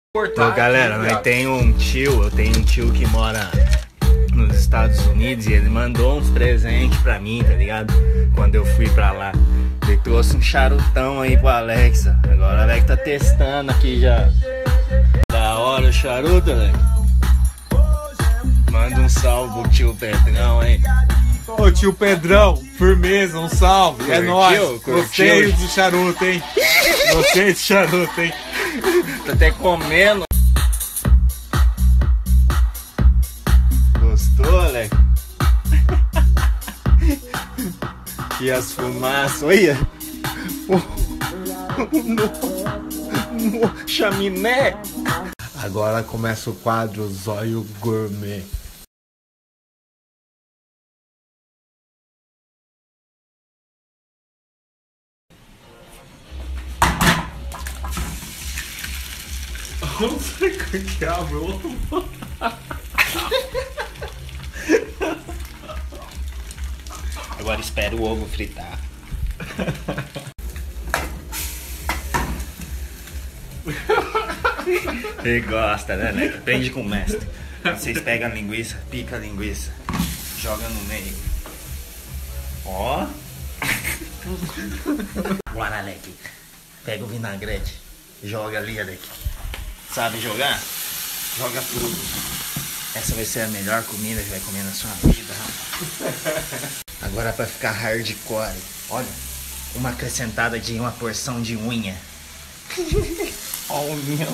Ô, galera, eu tenho um tio que mora nos Estados Unidos e ele mandou uns presentes pra mim, tá ligado? Quando eu fui pra lá. Ele trouxe um charutão aí pro Alexa. Agora o Alex tá testando aqui já. Da hora o charuto, Alex. Manda um salve pro tio Pedrão, hein? Ô tio Pedrão, firmeza, um salve. Curtiu? É nóis. Curtiu? Gostei do charuto, hein? Gostei do charuto, hein? Tô até comendo. Gostou, Alex? E as fumaças, olha! Chaminé! Agora começa o quadro Zóio Gourmet. Não sei o que abriu. Agora espera o ovo fritar. Ele gosta, né? Aprende com o mestre. Vocês pegam a linguiça, pica a linguiça, joga no meio. Ó. Agora, Alec, pega o vinagrete, joga ali, Alec. Sabe jogar? Joga tudo. Essa vai ser a melhor comida que vai comer na sua vida. Agora pra ficar hardcore, olha, uma acrescentada de uma porção de unha. Ó o união.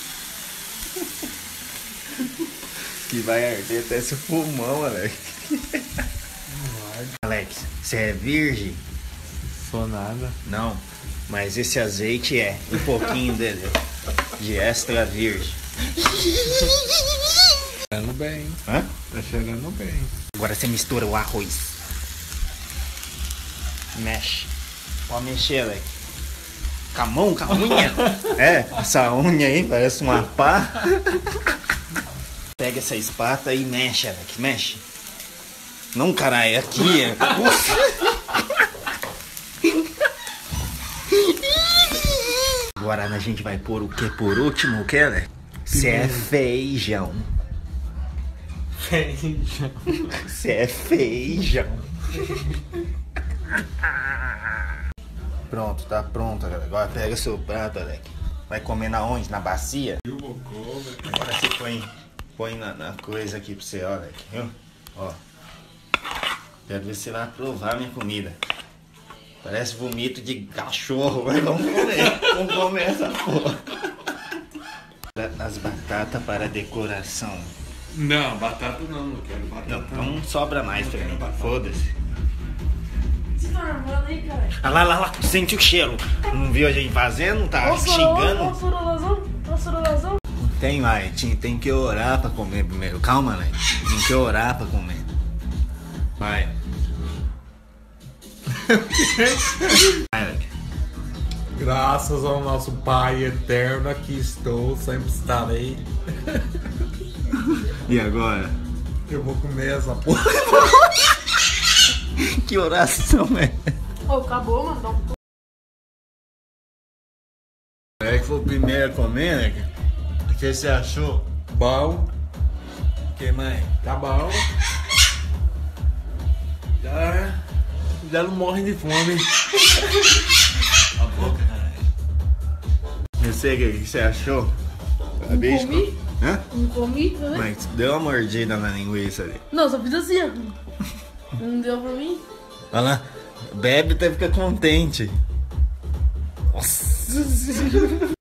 Que vai arder até seu pulmão, Alex. Alex, você é virgem? Sou nada. Não, mas esse azeite é um pouquinho dele, de extra virgem. Cheirando bem. Hã? Tá cheirando bem. Agora você mistura o arroz. Mexe. Pode mexer, Alex. Com a mão, com a unha. É, essa unha aí parece uma pá. Pega essa espátula e mexe, Alex. Mexe. Não, caralho, aqui. Agora a gente vai pôr o que por último, o que, Alex? Cê é feijão. Feijão. Cê é feijão. Pronto, tá pronto, galera. Agora pega seu prato, Alec. Vai comer na onde? Na bacia? Agora você põe na coisa aqui pra você, ó, Alec. Viu? Ó. Quero ver se você vai aprovar minha comida. Parece vomito de cachorro, mas vamos comer. Vamos comer essa porra. As batatas para decoração. Não, batata não quero batata. Não sobra mais pra mim. Foda-se. Você tá armando aí, cara? Ah, lá, sente o cheiro. Não viu a gente fazendo? Tá xingando? Ó o sorolazão. Tem, vai, tem que orar pra comer primeiro. Calma, né? Tem que orar pra comer. Vai. Vai, Alec. Graças ao nosso Pai eterno, aqui estou, sempre estarei. E agora? Eu vou comer essa porra. Que oração é? Ô, acabou, mano. Dá um... É que foi o primeiro a comer, né? O que você achou? Bom, O que mais? tá bom. Já não morre de fome. A boca, caralho. Eu sei o que você achou? Não comi? Hã? Não comi, tá vendo? Mas deu uma mordida na linguiça ali. Não, só fiz assim, ó. Não deu pra mim? Olha lá, bebe até ficar contente. Nossa.